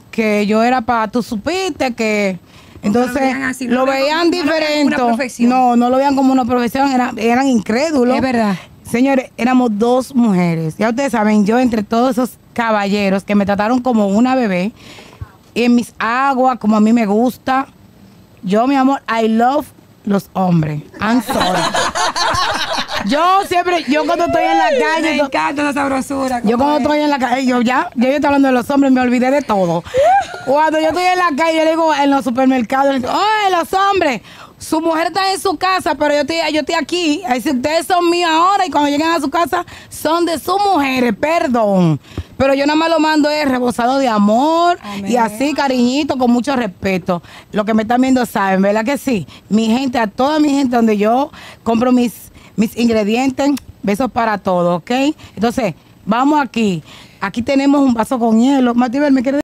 que yo era para, tú supiste que... Entonces lo veían diferente. No lo veían como una profesión, eran incrédulos. Es verdad. Señores, éramos 2 mujeres. Ya ustedes saben, yo entre todos esos caballeros que me trataron como una bebé, en mis aguas, como a mí me gusta, yo, mi amor, I love los hombres. I'm sorry. Yo cuando estoy en la calle... Me encanta la sabrosura. Yo cuando estoy en la calle, yo estoy hablando de los hombres, me olvidé de todo. Cuando yo estoy en la calle, yo le digo en los supermercados, ¡oye, los hombres! Su mujer está en su casa, pero yo estoy aquí. Así, ustedes son míos ahora y cuando lleguen a su casa son de sus mujeres, perdón. Pero yo nada más lo mando es rebosado de amor. Amén. Y así, cariñito, con mucho respeto. Lo que me están viendo saben, ¿verdad que sí? Mi gente, a toda mi gente donde yo compro mis ingredientes, besos para todos, ¿ok? Entonces, vamos aquí. Aquí tenemos un vaso con hielo. Martibel, ¿me quieres